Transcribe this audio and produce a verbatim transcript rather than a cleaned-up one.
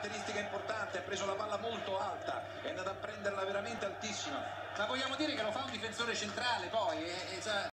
caratteristica importante, ha preso la palla molto alta, è andato a prenderla veramente altissima. Ma vogliamo dire che lo fa un difensore centrale poi? Eh, eh, cioè...